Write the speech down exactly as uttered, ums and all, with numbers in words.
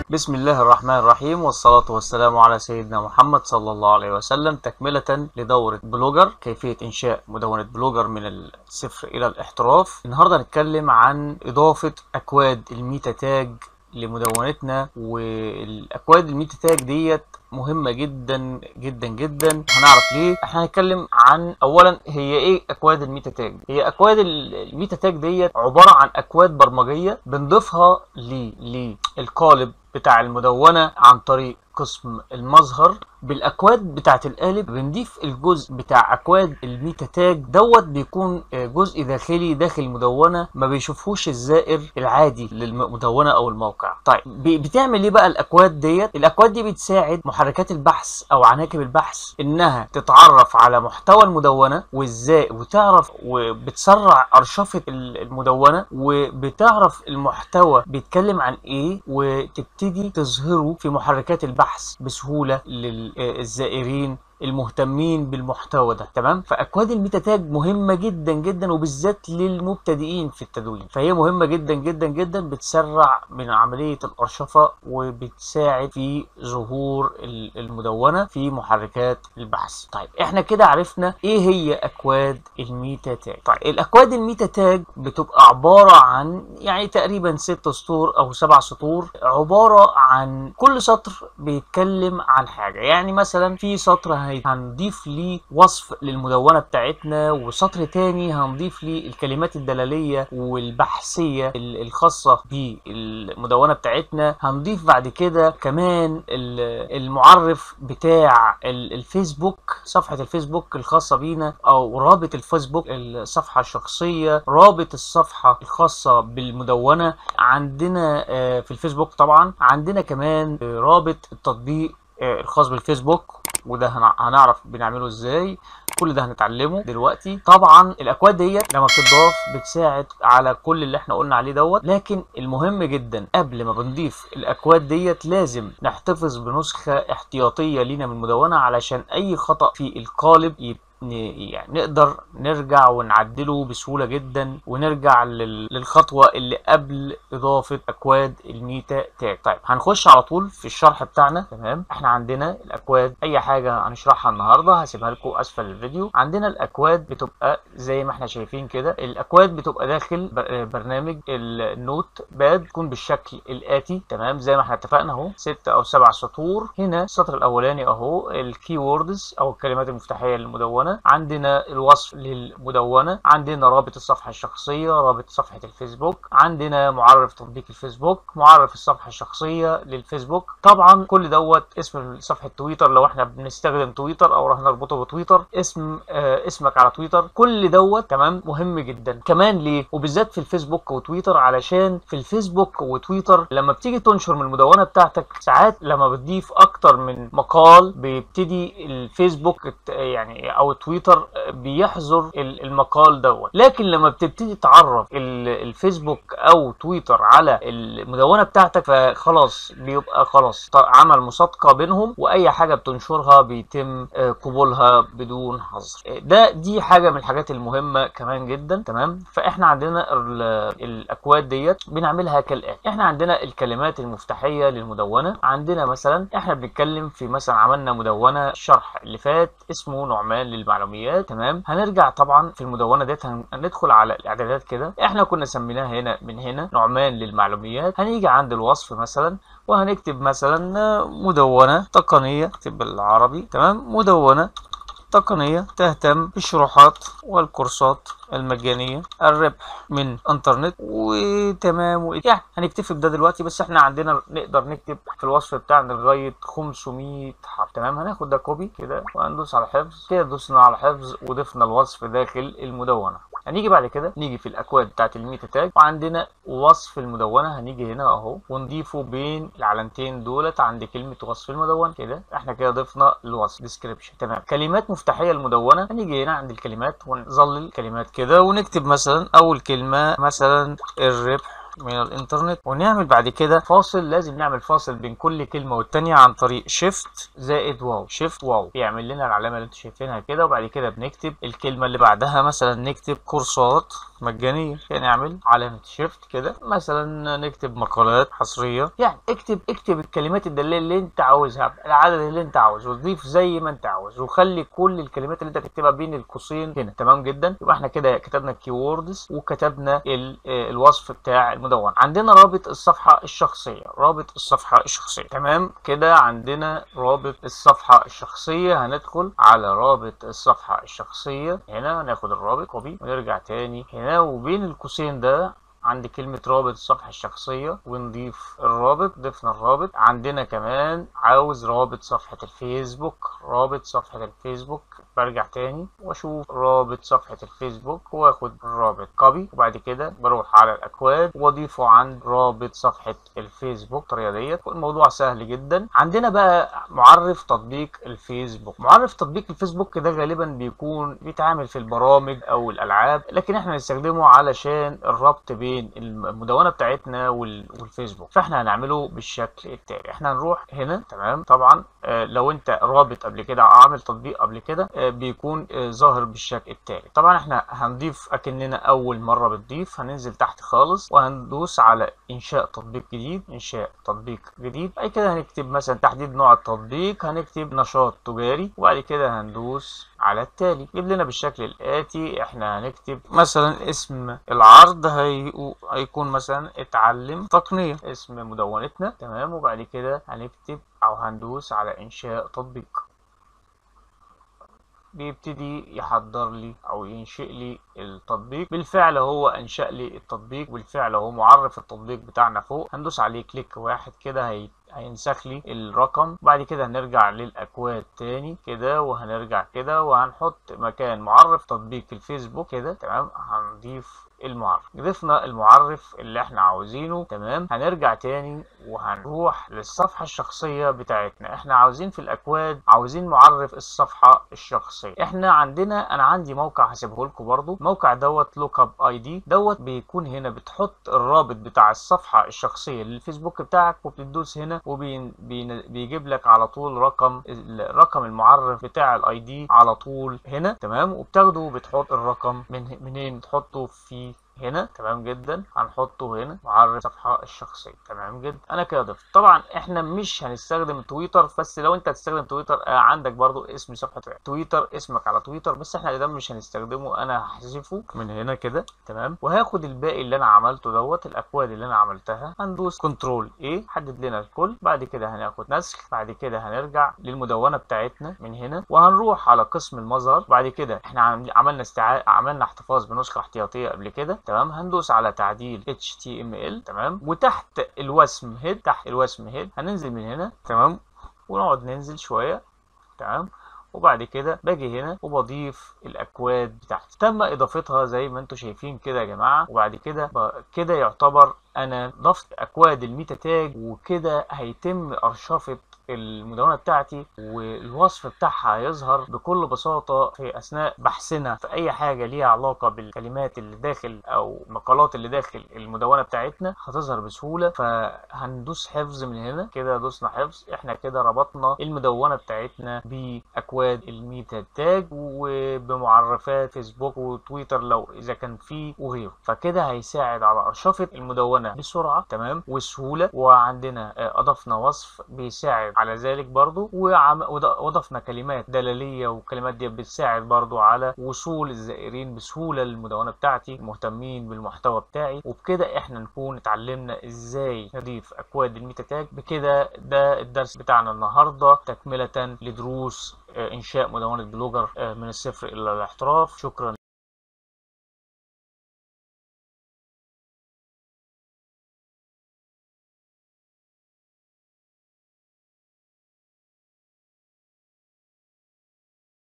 بسم الله الرحمن الرحيم، والصلاة والسلام على سيدنا محمد صلى الله عليه وسلم، تكملة لدورة بلوجر، كيفية إنشاء مدونة بلوجر من الصفر إلى الاحتراف. النهاردة هنتكلم عن إضافة أكواد الميتا تاج لمدونتنا، والأكواد الميتا تاج ديت مهمة جدا جدا جدا. هنعرف ليه. احنا هنتكلم عن اولا هي ايه اكواد الميتا تاج. هي اكواد الميتا تاج ديت عبارة عن اكواد برمجية بنضيفها للقالب بتاع المدونة عن طريق قسم المظهر. بالاكواد بتاعه القالب بنضيف الجزء بتاع اكواد الميتا تاج دوت، بيكون جزء داخلي داخل المدونه ما بيشوفهوش الزائر العادي للمدونه او الموقع. طيب بتعمل ايه بقى الاكواد ديت؟ الاكواد دي بتساعد محركات البحث او عناكب البحث انها تتعرف على محتوى المدونه وازاي، وتعرف وبتسرع ارشفه المدونه، وبتعرف المحتوى بيتكلم عن ايه، وتبتدي تظهره في محركات البحث بسهوله للزائرين المهتمين بالمحتوى ده. تمام. فاكواد الميتا تاج مهمه جدا جدا، وبالذات للمبتدئين في التدوين، فهي مهمه جدا جدا جدا. بتسرع من عمليه الارشفه، وبتساعد في ظهور المدونه في محركات البحث. طيب احنا كده عرفنا ايه هي اكواد الميتا تاج. طيب الاكواد الميتا تاج بتبقى عباره عن يعني تقريبا ست سطور او سبع سطور، عباره عن كل سطر بيتكلم عن حاجه. يعني مثلا في سطر هنضيف ليه وصف للمدونة بتاعتنا، وسطر تاني هنضيف ليه الكلمات الدلالية والبحثية الخاصة بالمدونة بتاعتنا. هنضيف بعد كده كمان المعرف بتاع الفيسبوك، صفحة الفيسبوك الخاصة بينا، او رابط الفيسبوك، الصفحة الشخصية، رابط الصفحة الخاصة بالمدونة عندنا في الفيسبوك. طبعا عندنا كمان رابط التطبيق الخاص بالفيسبوك، وده هنعرف بنعمله ازاي. كل ده هنتعلمه دلوقتي. طبعا الاكواد ديت لما بتضاف بتساعد على كل اللي احنا قلنا عليه دوت، لكن المهم جدا قبل ما بنضيف الاكواد ديت لازم نحتفظ بنسخة احتياطية لينا من المدونة، علشان اي خطأ في القالب يبقى يعني نقدر نرجع ونعدله بسهولة جدا، ونرجع للخطوة اللي قبل إضافة أكواد الميتا تاج. طيب هنخش على طول في الشرح بتاعنا. تمام. احنا عندنا الأكواد، أي حاجة هنشرحها النهاردة هسيبها لكم أسفل الفيديو. عندنا الأكواد بتبقى زي ما احنا شايفين كده. الأكواد بتبقى داخل برنامج النوت باد، تكون بالشكل الآتي. تمام. زي ما احنا اتفقنا اهو ست أو سبع سطور. هنا السطر الأولاني اهو الكي ووردز أو الكلمات المفتاحية للمدونة. عندنا الوصف للمدونة، عندنا رابط الصفحة الشخصية، رابط صفحة الفيسبوك، عندنا معرف تطبيق الفيسبوك، معرف الصفحة الشخصية للفيسبوك. طبعا كل دوت اسم صفحة تويتر لو احنا بنستخدم تويتر او راح نربطه بتويتر، اسم آه اسمك على تويتر. كل دوت تمام مهم جدا. كمان ليه؟ وبالذات في الفيسبوك وتويتر، علشان في الفيسبوك وتويتر لما بتيجي تنشر من المدونة بتاعتك، ساعات لما بتضيف اكتر من مقال بيبتدي الفيسبوك يعني او تويتر بيحظر المقال دوت. لكن لما بتبتدي تعرف الفيسبوك او تويتر على المدونة بتاعتك، فخلاص بيبقى خلاص عمل مصادقة بينهم، واي حاجة بتنشرها بيتم قبولها بدون حظر. ده دي حاجة من الحاجات المهمة كمان جدا. تمام. فاحنا عندنا الاكواد ديت بنعملها كالاتي. احنا عندنا الكلمات المفتاحية للمدونة. عندنا مثلا احنا بنتكلم في مثلا عملنا مدونة الشرح اللي فات اسمه نعمان للمعلوميات. تمام. هنرجع طبعا في المدونه ديت هندخل على الاعدادات كده. احنا كنا سميناها هنا من هنا نعمان للمعلوميات. هنيجي عند الوصف مثلا وهنكتب مثلا مدونه تقنيه، اكتب بالعربي. تمام. مدونه تقنية تهتم بالشروحات والكورسات المجانية، الربح من انترنت، وتمام. يعني هنكتفي بده دلوقتي، بس احنا عندنا نقدر نكتب في الوصف بتاعنا لغاية خمسمية حرف. تمام. هناخد ده كوبي كده وهندوس على حفظ كده. دوسنا على حفظ وضفنا الوصف داخل المدونة. هنيجي بعد كده نيجي في الاكواد بتاعت الميتا تاج، وعندنا وصف المدونه. هنيجي هنا اهو ونضيفه بين العلامتين دولت عند كلمه وصف المدونه كده. احنا كده ضفنا الوصف ديسكريبشن. تمام. كلمات مفتاحيه المدونه، هنيجي هنا عند الكلمات ونظلل الكلمات كده، ونكتب مثلا اول كلمه مثلا الربح من الانترنت، ونعمل بعد كده فاصل. لازم نعمل فاصل بين كل كلمه والتانيه عن طريق شيفت زائد واو. شيفت واو يعمل لنا العلامه اللي انتم شايفينها كده. وبعد كده بنكتب الكلمه اللي بعدها، مثلا نكتب كورسات مجانية. نعمل علامة شيفت كده، مثلا نكتب مقالات حصرية، يعني اكتب اكتب الكلمات الدالية اللي انت عاوزها، العدد اللي انت عاوزه، وضيف زي ما انت عاوز، وخلي كل الكلمات اللي انت تكتبها بين القوسين هنا. تمام جدا. يبقى احنا كده كتبنا الكيوردز وكتبنا ال- آه، الوصف بتاع المدونة. عندنا رابط الصفحة الشخصية، رابط الصفحة الشخصية. تمام كده عندنا رابط الصفحة الشخصية. هندخل على رابط الصفحة الشخصية هنا، هناخد الرابط كوبي ونرجع تاني هنا، وبين القوسين ده عند كلمة رابط الصفحة الشخصية ونضيف الرابط. ضفنا الرابط. عندنا كمان عاوز رابط صفحة الفيسبوك، رابط صفحة الفيسبوك. برجع تاني واشوف رابط صفحة الفيسبوك واخد الرابط كوبي، وبعد كده بروح على الاكواد واضيفه عند رابط صفحة الفيسبوك. الطريقة ديت الموضوع سهل جدا. عندنا بقى معرف تطبيق الفيسبوك. معرف تطبيق الفيسبوك ده غالبا بيكون بيتعامل في البرامج او الالعاب، لكن احنا هنستخدمه علشان الربط بين المدونة بتاعتنا والفيسبوك. فاحنا هنعمله بالشكل التالي. احنا هنروح هنا. تمام. طبعا آه لو انت رابط قبل كده عامل تطبيق قبل كده آه بيكون آه ظاهر بالشكل التالي. طبعا احنا هنضيف اكننا اول مرة بتضيف. هننزل تحت خالص وهندوس على انشاء تطبيق جديد، انشاء تطبيق جديد. بعد كده هنكتب مثلا تحديد نوع التطبيق، هنكتب نشاط تجاري، وبعد كده هندوس على التالي. يجيب لنا بالشكل الاتي. احنا هنكتب مثلا اسم العرض هي... هيكون مثلا اتعلم تقنية، اسم مدونتنا. تمام. وبعد كده هنكتب او هندوس على انشاء تطبيق. بيبتدي يحضر لي او ينشئ لي التطبيق. بالفعل هو انشأ لي التطبيق، بالفعل هو معرف التطبيق بتاعنا فوق. هندوس عليه كليك واحد كده هي هينسخ لي الرقم. بعد كده هنرجع للاكواد تاني كده، وهنرجع كده وهنحط مكان معرف تطبيق الفيسبوك كده. تمام. هنضيف المعرف. ضفنا المعرف اللي احنا عاوزينه. تمام. هنرجع تاني وهنروح للصفحة الشخصية بتاعتنا. احنا عاوزين في الاكواد عاوزين معرف الصفحة الشخصية. احنا عندنا انا عندي موقع هسيبه لكم برضو. الموقع دوت لوك اب اي دي دوت بيكون هنا بتحط الرابط بتاع الصفحة الشخصية للفيسبوك بتاعك، وبتدوس هنا وبيجيب لك على طول رقم الرقم المعرف بتاع الاي دي على طول هنا. تمام. وبتاخده وبتحط الرقم من منين؟ بتحطه في هنا. تمام جدا. هنحطه هنا معرف الصفحه الشخصيه. تمام جدا. انا كده ضفت. طبعا احنا مش هنستخدم تويتر، بس لو انت هتستخدم تويتر آه عندك برضو اسم صفحه تويتر، اسمك على تويتر، بس احنا ده مش هنستخدمه. انا هحذفه من هنا كده. تمام. وهاخد الباقي اللي انا عملته دوت الاكواد اللي انا عملتها. هندوس كنترول ايه حدد لنا الكل. بعد كده هناخد نسخ. بعد كده هنرجع للمدونه بتاعتنا من هنا وهنروح على قسم المظهر. بعد كده احنا عملنا استعاده عملنا احتفاظ بنسخه احتياطيه قبل كده. تمام. هندوس على تعديل اتش تي ام ال. تمام. وتحت الوسم هيد تحت الوسم هيد هننزل من هنا. تمام. ونقعد ننزل شويه. تمام. وبعد كده باجي هنا وبضيف الاكواد بتاعتي. تم اضافتها زي ما انتم شايفين كده يا جماعه. وبعد كده كده يعتبر انا ضفت اكواد الميتا تاج، وكده هيتم ارشفه المدونة بتاعتي، والوصف بتاعها هيظهر بكل بساطة في أثناء بحثنا في أي حاجة ليها علاقة بالكلمات اللي داخل أو المقالات اللي داخل المدونة بتاعتنا هتظهر بسهولة. فهندوس حفظ من هنا كده. دوسنا حفظ. احنا كده ربطنا المدونة بتاعتنا بأكواد الميتا تاج وبمعرفات فيسبوك وتويتر لو إذا كان فيه وغيره. فكده هيساعد على أرشفة المدونة بسرعة. تمام. وسهولة. وعندنا أضفنا وصف بيساعد على ذلك برضو، وضفنا كلمات دلالية، وكلمات دي بتساعد برضو على وصول الزائرين بسهولة للمدونة بتاعتي المهتمين بالمحتوى بتاعي. وبكده احنا نكون اتعلمنا ازاي نضيف اكواد الميتا تاج. بكده ده الدرس بتاعنا النهاردة تكملة لدروس انشاء مدونة بلوجر من الصفر الى الاحتراف. شكرا.